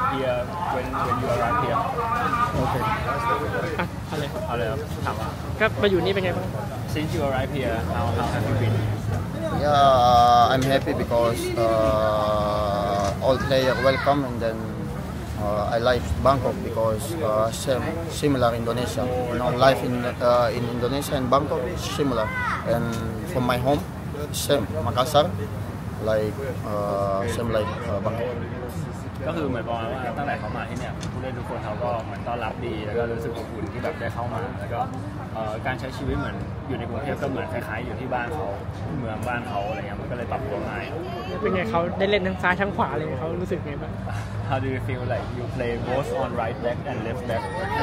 here when you arrive here โอเคเอาเลยครับถามว่าครับมาอยู่นี่เป็นไงบ้าง since you arrive here how have you been Yeah, I'm happy because all players welcome, and then I like Bangkok because similar Indonesia. You know, life in Indonesia and Bangkok is similar, and from my home, same Makassar, like same like Bangkok. ก็คือเหมือนประมาณว่าตั้งแต่เขามาที่เนี่ยผู้เล่นทุกคนเขาก็เหมือนต้อนรับดีแล้วก็รู้สึกอบอุ่นที่แบบได้เข้ามาแล้วก็การใช้ชีวิตเหมือนอยู่ในกรุงเทพก็เหมือนคล้ายๆอยู่ที่บ้านเขาเมืองบ้านเขาอะไรเงี้ยมันก็เลยปรับตัวง่ายเป็นไงเขาได้เล่นทั้งซ้ายทั้งขวาเลยเขารู้สึกไงบ้าง How do you feel like you play both on right back and left back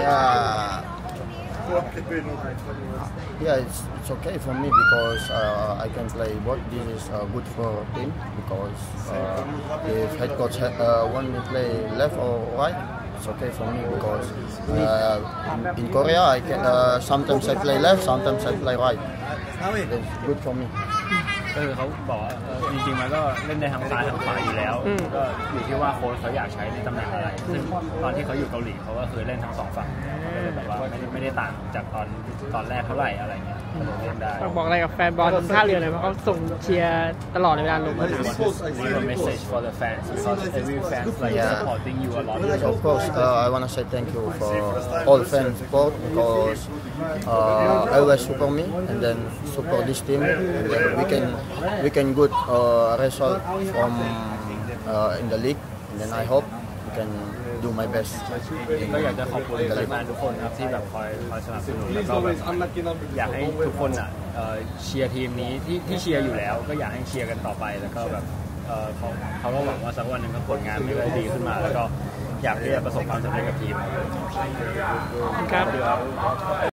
Yeah, it's okay for me because I can play both. This is good for team because if head coach want me play left or right, it's okay for me because in Korea I can sometimes I play left, sometimes I play right. It's good for me. ก็คือเขาบอกว่าจริงๆมันก็เล่นได้ทั้งซ้ายทั้งขวาอยู่แล้วก็อยู่ที่ว่าโค้ชเขาอยากใช้ในตำแหน่งอะไรซึ่งตอนที่เขาอยู่เกาหลีเขาก็คือเล่นทั้งสองฝั่งแบบว่าไม่ได้ต่างจากตอนแรกเท่าไหร่อะไรเงี้ยเล่นได้บอกอะไรกับแฟนบอลท่าเรือหน่อยเพราะเขาส่งเชียร์ตลอดเวลาลงมา Leave a message for the fans because every fans like supporting you a lot. So of course, I want to say thank you for all fans support because always support me and then support this team, and then we can good result from in the league, and then I hope we can do my best. ก็อยากจะขอบคุณแฟนทุกคนครับที่แบบคอยสนับสนุนแล้วก็แบบอยากให้ทุกคนเชียร์ทีมนี้ที่เชียร์อยู่แล้วก็อยากให้เชียร์กันต่อไปแล้วก็แบบเขาก็หวังว่าสักวันหนึ่งก็ผลงานมันจะดีขึ้นมาแล้วก็อยากที่จะประสบความสำเร็จกับทีมครับ